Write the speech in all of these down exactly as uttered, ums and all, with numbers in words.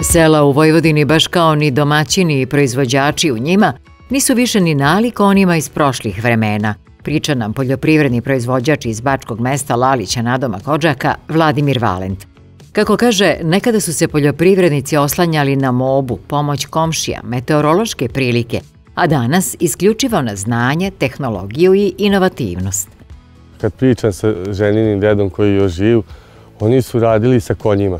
Sela u Vojvodini, baš kao ni domaćini i proizvođači u njima, nisu više ni nalik onima iz prošlih vremena, priča nam poljoprivredni proizvođač iz bačkog mesta Lalića nadomak Odžaka, Vladimir Valent. Kako kaže, nekada su se poljoprivrednici oslanjali na mobu, pomoć komšija, meteorološke prilike, a danas isključivo na znanje, tehnologiju i inovativnost. Kad pričam sa ženinim dedom koji je još živ, oni su radili sa konjima.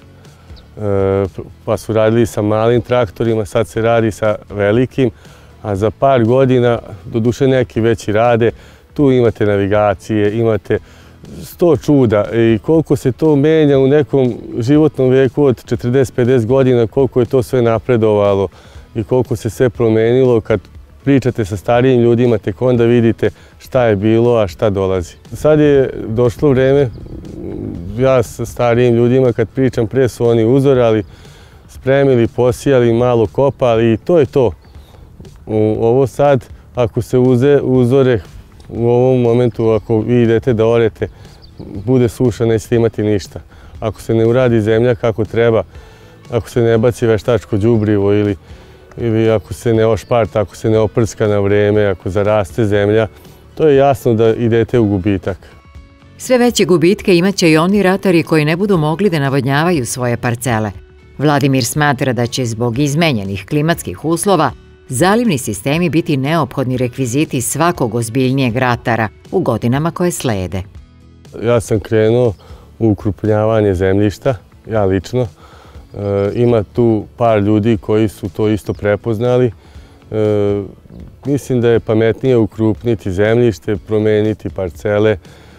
Pa su radili sa malim traktorima, sad se radi sa velikim, a za par godina, doduše neki veći rade, tu imate navigacije, imate sto čuda i koliko se to menja u nekom životnom veku od četrdeset do pedeset godina, koliko je to sve napredovalo i koliko se sve promenilo. Kad pričate sa starijim ljudima, tek onda vidite šta je bilo, a šta dolazi. Sad je došlo vreme, ja sa starijim ljudima kad pričam, pre su oni uzorali, spremili, posijali, malo kopali i to je to. Ovo sad, ako se uze, uzore u ovom momentu, ako vi idete da orete, bude suša, nećete imati ništa. Ako se ne uradi zemlja kako treba, ako se ne baci veštačko đubrivo ili, ili ako se ne ošparta, ako se ne oprska na vreme, ako zaraste zemlja, to je jasno da idete u gubitak. Sve veće gubitke imaće i oni ratari koji ne budu mogli da navodnjavaju svoje parcele. Vladimir smatra da će zbog izmenjenih klimatskih uslova zalivni sistemi biti neophodni rekviziti svakog ozbiljnijeg ratara u godinama koje slede. Ja sam krenuo u ukrupnjavanje zemljišta, ja lično. E, ima tu par ljudi koji su to isto prepoznali. E, mislim da je pametnije ukrupniti zemljište, promeniti parcele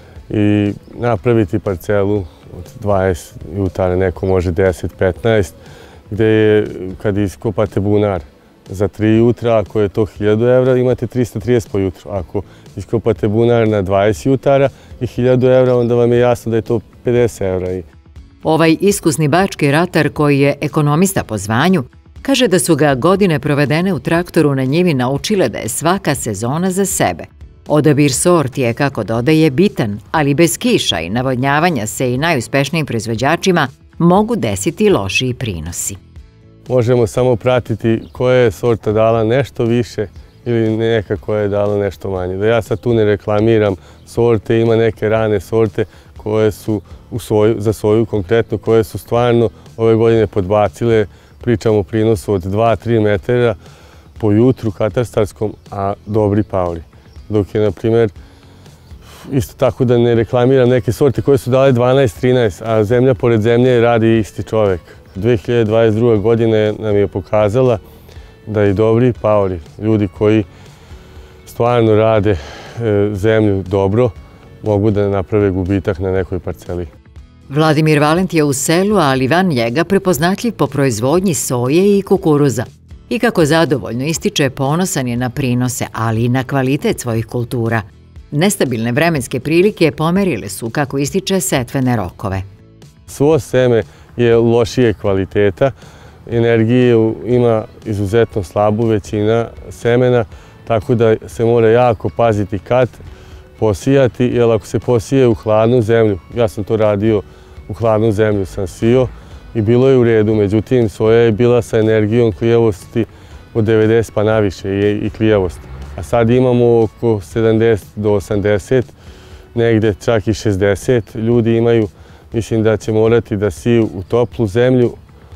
i napraviti parcelu od dvadeset jutara, neko može deset do petnaest, gde je, kad iskopate bunar za tri jutra, ako je to hiljadu evra, imate trista trideset po jutru. Ako iskopate bunar na dvadeset jutara i hiljadu evra, onda vam je jasno da je to pedeset evra. Ovaj iskusni bački ratar, koji je ekonomista po zvanju, kaže da su ga godine provedene u traktoru na njivi naučile da je svaka sezona za sebe. Odabir sorti je, kako dodaje, bitan, ali bez kiša i navodnjavanja se i najuspešnijim proizvođačima mogu desiti lošiji prinosi. Možemo samo pratiti koja je sorta dala nešto više ili neka koja je dala nešto manje. Da ja sad tu ne reklamiram sorte, ima neke rane sorte koje su u soju, za soju konkretno, koje su stvarno ove godine podbacile. Pričamo o prinosu od dva do tri metara po jutru katastarskom, a dobri paori. Dok je, na primjer, isto tako da ne reklamiram neke sorte koje su dale dvanaest do trinaest, a zemlja pored zemlje radi isti čovek. dve hiljade dvadeset druge. godine nam je pokazala da i dobri paori, ljudi koji stvarno rade zemlju dobro, mogu da naprave gubitak na nekoj parceli. Vladimir Valent je u selu, ali van njega prepoznatljiv po proizvodnji soje i kukuruza. I kako zadovoljno ističe, ponosan je na prinose, ali i na kvalitet svojih kultura. Nestabilne vremenske prilike pomerile su, kako ističe, setvene rokove. Svo seme je lošije kvaliteta, energije ima izuzetno slabu većina semena, tako da se mora jako paziti kad posijati, jer ako se posije u hladnu zemlju, ja sam to radio u hladnu zemlju, sam sio i bilo je u redu, međutim soja je bila sa energijom klijavosti od devedeset pa naviše i klijavost. A sad imamo oko sedamdeset do osamdeset, negde čak i šezdeset ljudi imaju. Mislim da će morati da siju u toplu zemlju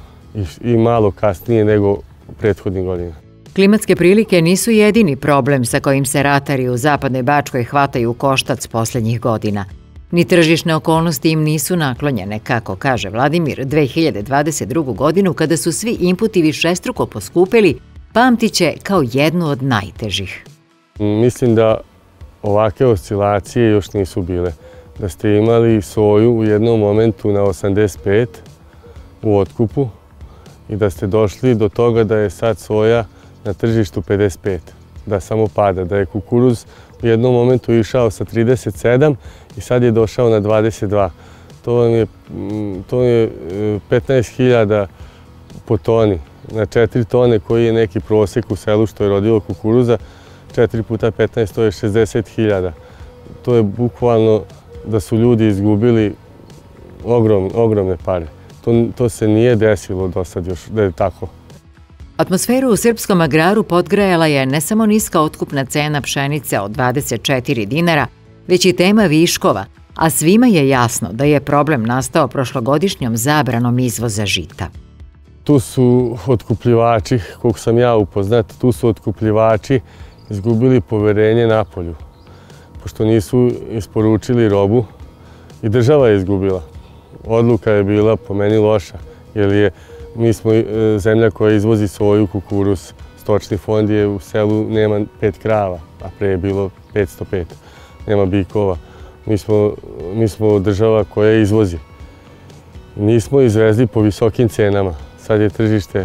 i malo kasnije nego u prethodnih godina. Klimatske prilike nisu jedini problem sa kojim se ratari u Zapadnoj Bačkoj hvataju u koštac poslednjih godina. Ni tržišne okolnosti im nisu naklonjene, kako kaže Vladimir. dve hiljade dvadeset drugu. godinu, kada su svi inputi višestruko poskupeli, pamtiće kao jednu od najtežih. Mislim da ovakve oscilacije još nisu bile. Da ste imali soju u jednom momentu na osamdeset pet u otkupu i da ste došli do toga da je sad soja na tržištu pedeset pet, da samo pada, da je kukuruz u jednom momentu išao sa trideset sedam i sad je došao na dvadeset dva. To vam je, to je petnaest hiljada po toni. Na četiri tone koji je neki prosek u selu što je rodilo kukuruza, četiri puta petnaest, to je šezdeset hiljada. To je bukvalno da su ljudi izgubili ogromne pare. To, to se nije desilo do sad još da je tako. Atmosferu u srpskom agraru podgrejala je ne samo niska otkupna cena pšenice od dvadeset četiri dinara, već i tema viškova, a svima je jasno da je problem nastao prošlogodišnjom zabranom izvoza žita. Tu su otkupljivači, koliko sam ja upoznat, tu su otkupljivači izgubili poverenje napolju, pošto nisu isporučili robu i država je izgubila. Odluka je bila po meni loša, jer je, mi smo zemlja koja izvozi soju, kukuruz. Stočni fond je u selu, nema pet krava, a pre je bilo petsto pet. Nema bikova. Mi smo, mi smo država koja izvozi. Nismo izvezli po visokim cenama. Sad je tržište,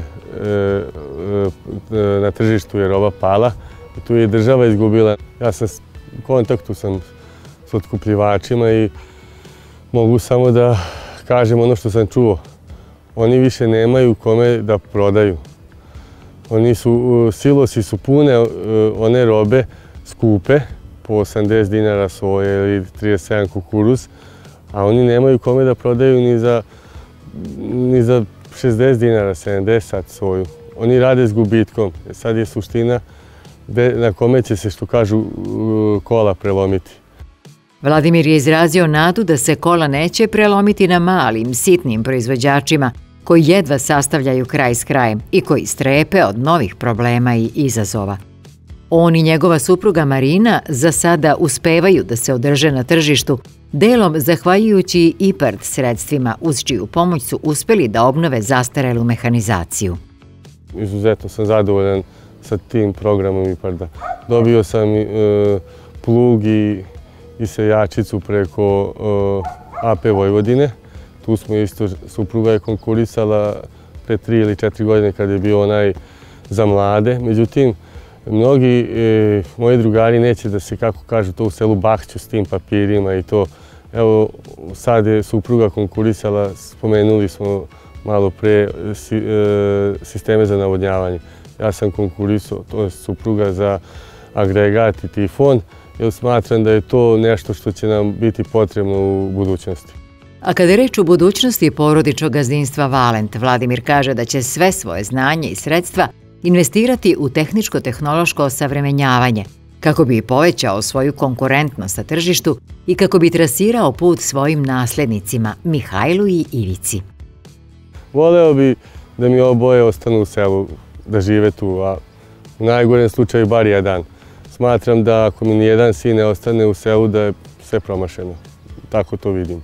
na tržištu je roba pala i tu je država izgubila. Ja sam u kontaktu sam s otkupljivačima i mogu samo da kažem ono što sam čuo. Oni više nemaju kome da prodaju. Oni su, silosi su pune one robe skupe, po osamdeset dinara soje ili trideset sedam kukuruz, a oni nemaju kome da prodaju ni za, ni za šezdeset dinara, sedamdeset soju. Oni rade s gubitkom. Sad je suština na kome će se, što kažu, kola prelomiti. Vladimir je izrazio nadu da se kola neće prelomiti na malim, sitnim proizvođačima koji jedva sastavljaju kraj s krajem i koji strepe od novih problema i izazova. On i njegova supruga Marina za sada uspevaju da se održe na tržištu, delom zahvaljujući IPARD sredstvima, uz čiju pomoć su uspeli da obnove zastarelu mehanizaciju. Izuzetno sam zadovoljan sa tim programom IPARD-a. Dobio sam plug i i sejačicu preko A P Vojvodine. Tu smo isto, supruga je konkurisala pre tri ili četiri godine kad je bio onaj za mlade. Međutim, mnogi moji drugari neće da se, kako kažu, to u selu bakću s tim papirima i to. Evo, sad je supruga konkurisala, spomenuli smo malo pre sisteme za navodnjavanje. Ja sam konkurisao, to je supruga za agregat i tifon, jer smatram da je to nešto što će nam biti potrebno u budućnosti. A kada je reč o budućnosti porodičnog gazdinstva Valent, Vladimir kaže da će sve svoje znanje i sredstva investirati u tehničko-tehnološko osavremenjavanje, kako bi povećao svoju konkurentnost na tržištu i kako bi trasirao put svojim naslednicima Mihajlu i Ivici. Voleo bi da mi oboje ostanu u selu, da žive tu, a u najgorem slučaju bar jedan. Smatram da ako mi nijedan sin ne ostane u selu, da je sve promašeno. Tako to vidim.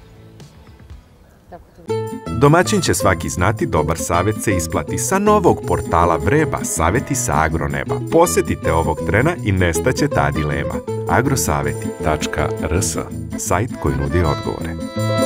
Domaćin će svaki znati, dobar savjet se isplati. Sa novog portala Vreba, savjeti sa agroneba. Posjetite ovog trena i nestaće ta dilema. agrosaveti tačka r s, sajt koji nudi odgovore.